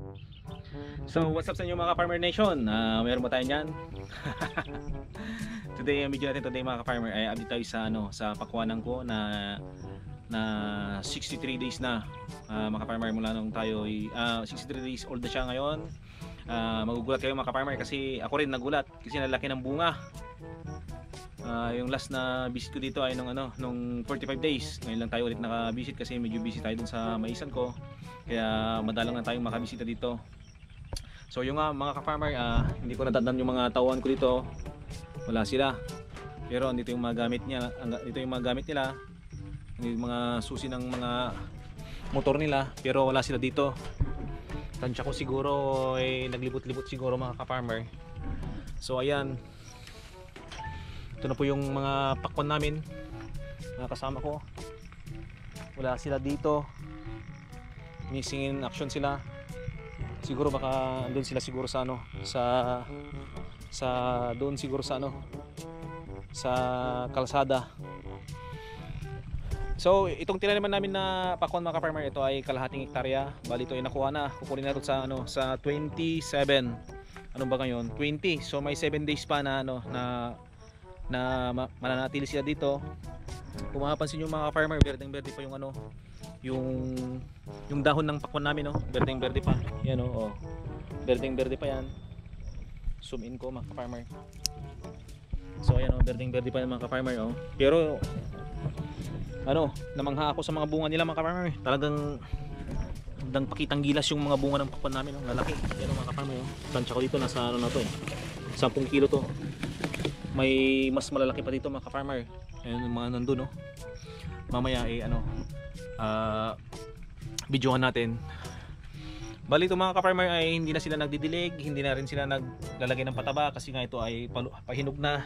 So what's up sa inyo mga ka-farmer nation? Meron ba tayo niyan? Today, ang video natin today mga ka-farmer ay update tayo sa sa pakwanan ko na 63 days na mga ka-farmer mula nung tayo 63 days old na siya ngayon. Magugulat kayo mga ka-farmer kasi ako rin nagulat kasi nalaki ng bunga. Yung last na visit ko dito ay nung 45 days. Ngayon lang tayo ulit naka-visit kasi medyo busy tayo dun sa maisan ko. Kaya madalang na tayong makabisita dito. So yung mga ka-farmer, hindi ko natatandaan yung mga tauhan ko dito. Wala sila. Pero dito yung mga gamit niya, dito yung mga gamit nila. Yung mga susi ng mga motor nila, pero wala sila dito. Tansya ko siguro naglibot-libot siguro mga ka-farmer. So ayan. Ito na po yung mga pakwan namin. Mga kasama ko. Wala sila dito. Missing in action sila. Siguro baka doon sila siguro sa doon siguro sa sa kalsada. So itong tinaniman namin na pakwan mga ka-farmer, ito ay kalahating hektarya. Bali ito ay nakuha na. Kukunin natin sa sa 27. Ano ba ngayon? 20. So may 7 days pa na mananatili sila dito. Kung mapapansin niyo mga ka-farmer, berdeng-berde pa yung yung dahon ng pakwan namin, berdeng-berde pa. Yan berdeng-berde pa yan. Zoom in ko mga ka-farmer. So ayan berdeng-berde pa yan mga ka-farmer Pero namangha ako sa mga bunga nila mga ka-farmer. Talagang pakitang gilas yung mga bunga ng pakwan namin, lalaki. Yan mga ka-farmer. Tansya ko dito nasa na to 10 kilo to. May mas malalaki pa dito mga ka-farmer. Ayan yung mga nandun mamaya videohan natin. Bali ito mga ka-farmer ay hindi na sila nagdidilig, hindi na rin sila naglalagay ng pataba kasi nga ito ay pahinog na.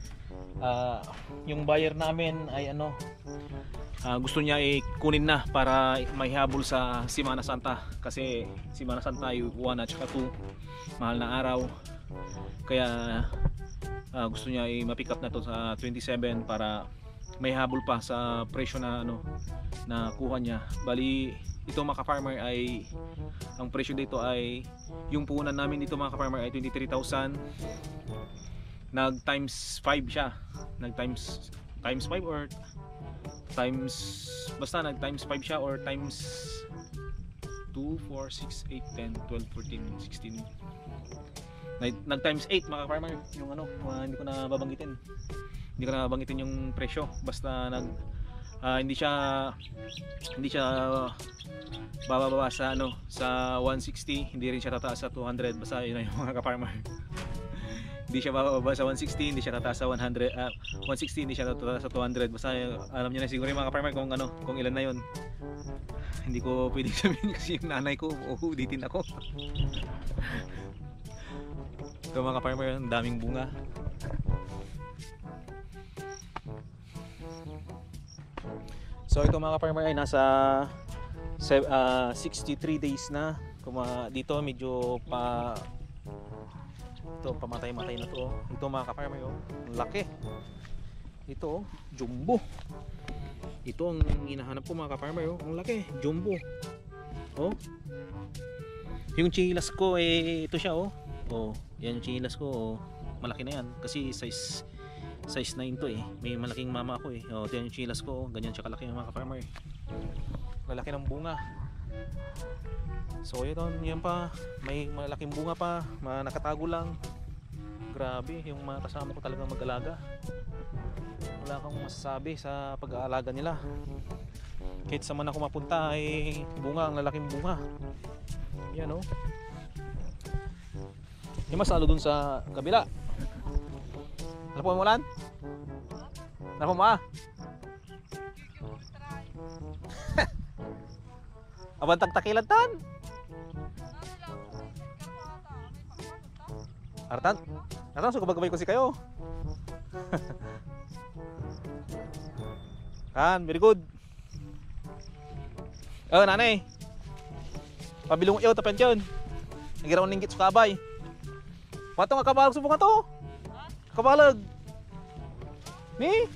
Yung buyer namin ay gusto niya kunin na para maihabol sa Semana Santa kasi Semana Santa ay 1 at saka 2 mahal na araw. Kaya gusto niya ma-pick up na to sa 27 para may habol pa sa presyo na na kuha niya. Bali ito mga ka-farmer ay ang presyo dito ay yung puhunan namin dito mga ka-farmer ay 23,000. Nag times 5 siya. Nag times 5 or times basta nag times 5 siya or times 2, 4, 6, 8, 10, 12, 14, 16. Nag times 8 mga ka-farmer yung hindi ko na babanggitin yung presyo, basta hindi siya bababa sa sa 160, hindi rin siya tataas sa 200, basta yun yung mga ka-farmer. Hindi siya bababa sa 160, hindi siya tataas sa 100, 160, hindi siya tataas sa 200, basta alam niyo na siguro yung mga ka-farmer kung ilan na yun. Hindi ko pwedeng sabihin kasi yung nanay ko uulitin ako. Ito mga ka-farmer, ang daming bunga. So ito mga ka-farmer ay nasa 63 days na. Dito medyo pamatay-matay na to. Ito mga ka-farmer ang laki. Ito jumbo. Ito ang hinahanap ko mga ka-farmer ang laki, jumbo. Yung chilas ko ito siya yan yung chilas ko malaki na yan kasi size 9 to may malaking mama ako ito yung chilas ko, ganyan siya kalaki mga ka-farmer. Lalaki ng bunga. So yan pa, may malaking bunga pa, nakatago lang. Grabe, yung mga kasama ko talagang mag-alaga. Wala kang masasabi sa pag-aalaga nila. Kahit sa man ako mapunta ay bunga, ang lalaking bunga. Yan yung mas dun sa kabila. Ano po umulan? Ano po Abantag takilan tan. Artan? So gabagabay ko si kayo. Very good. Nanay. Pabilong iyo tapen yun. Nagiraw ninggit sa kabay. Pato nga kabalag subong to. Kabalag. Ni?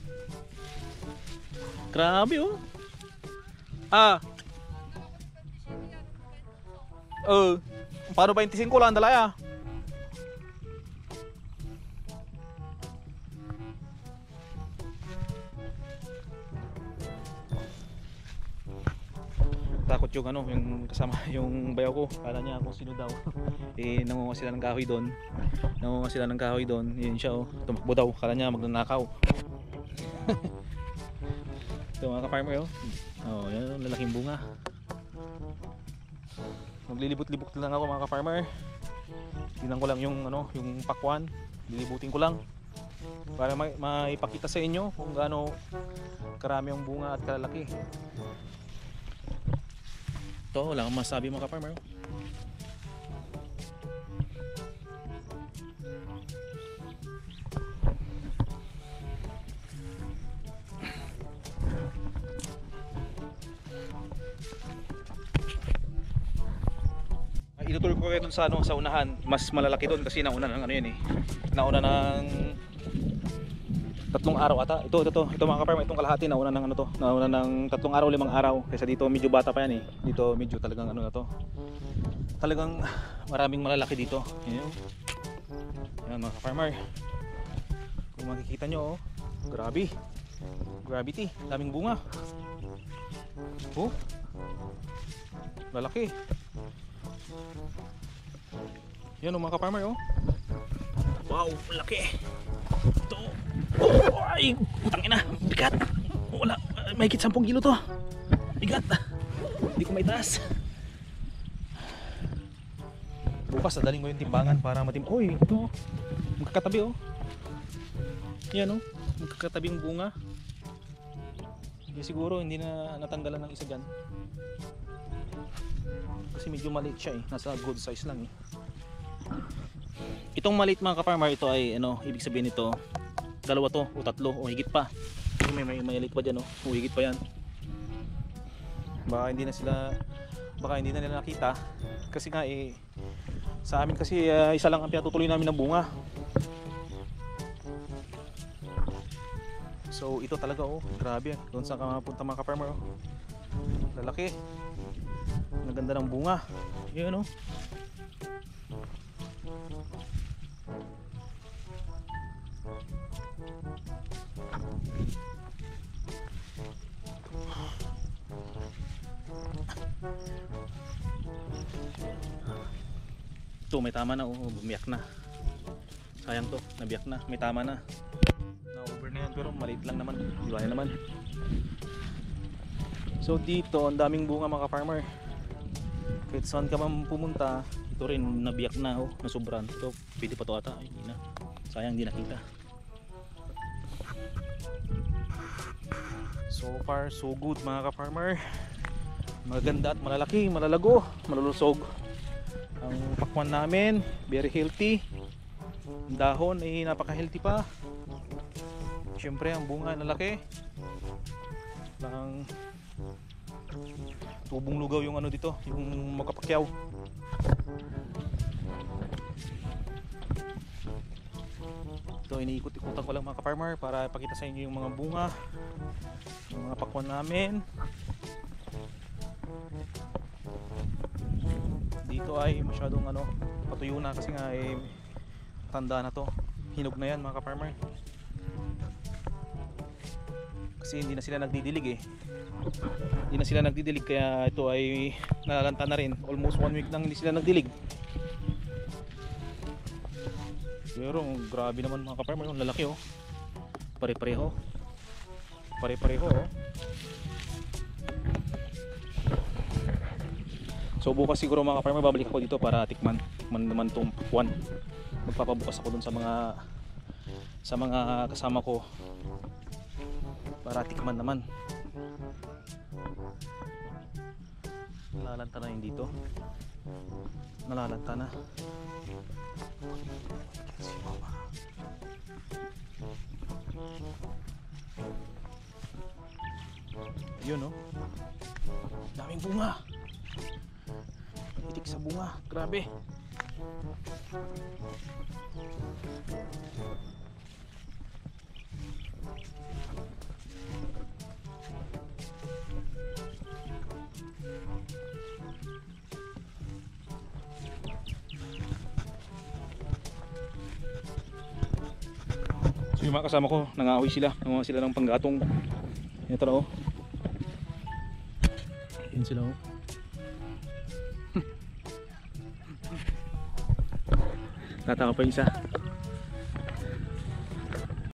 Grabe Paano 25 lang dalaya? Takot yung ano, yung kasama, yung bayaw ko. Kala niya kung sino daw. Eh, nangunga sila ng kahoy doon. Nangunga sila ng kahoy doon. Yun siya oh. Tumakbo daw. Kala niya magnanakaw. Ito mga ka-farmer oh. Oh, yan, lalaking bunga. Maglilibot-libot lang ako mga ka-farmer. Tingnan ko lang yung ano, yung pakwan. Lilibutin ko lang para maipakita sa inyo kung gaano karami ang bunga at kalalaki. Ito, wala kang masabi mga ka-farmer. Inutuloy ko kayo dun sa, ano, sa unahan. Mas malalaki dun kasi nauna ng ano yun eh. Nauna ng 3 araw ata. Ito mga ka-farmer, itong kalahati nauna ng ano to. Nauna ng 3 araw, 5 araw. Kaysa dito medyo bata pa yan eh. Dito medyo talagang ano na to. Talagang maraming malalaki dito. Yan. Yan mga ka-farmer. Kung makikita nyo oh. Grabe. Gravity. Daming bunga. Oh. Lalaki. Yan oh mga ka-farmer oh. Wow, laki. Ito. Oh, ay, putang ina, bigat. Wala, may higit 10 kilo to. Bigat. Hindi ko maitaas. Bukas dadaling ko yung timbangan para matim. Oy, ito. Magkakatabi oh. Yan oh, magkakatabi yung bunga. Hindi siguro hindi na natanggalan ng isa dyan. Kasi medyo maliit siya eh. Nasa good size lang eh. Itong maliit mga ka-farmer, ito ay ano, ibig sabihin nito, 2 to o 3 o higit pa. May maliit pa dyan oh, o higit pa yan. Baka hindi na nila nakita. Kasi nga eh, sa amin kasi isa lang ang pinatutuloy namin ng bunga. So ito talaga oh, grabe. Doon sa punta mga ka-farmer oh. Lalaki. Ang ganda ng bunga. Yan oh. Ito may tama na oh, bumiyak na. Sayang to, nabiyak na, may tama na. Na-over na yan pero maliit lang naman, iwanan naman. So dito, ang daming bunga mga ka-farmer. Kahit saan ka man pumunta, ito rin nabiyak na oh, nasobran. Ito, pwede pa to ata, ay hindi na. Sayang di nakita. So far, so good mga ka-farmer. Maganda at malalaki, malalago, malulusog. Ang pakwan namin, very healthy. Ang dahon ay napaka-healthy pa. Siyempre ang bunga nalaki. Lang tubong lugaw yung ano dito, yung magkapakyaw. Ito iniikot-ikutan ko lang mga ka-farmer para ipakita sa inyo yung mga bunga, yung mga pakwan namin. Dito ay masyadong ano, patuyo na kasi nga eh, tanda na to, hinog na yan mga ka-farmer. Kasi hindi na sila nagdidilig eh. Hindi na sila nagdidilig kaya ito ay nalalanta na rin. Almost 1 week nang hindi sila nagdilig. Pero grabe naman mga ka-farmer, yung lalaki oh. Pare-pareho. Pare-pareho oh. So bukas siguro mga ka-farmer babalik ako dito para tikman naman tong pakwan. Magpapabukas ako dun sa mga kasama ko para tikman naman. Nalalanta na yun dito. Nalalanta na. Yun oh. Daming bunga. Itik sa bunga. Grabe. So yung mga kasama ko, nangahoy sila, nangahoy sila ng panggatong. Yan tara oh. Yan sila oh. Tataka pa yung isa.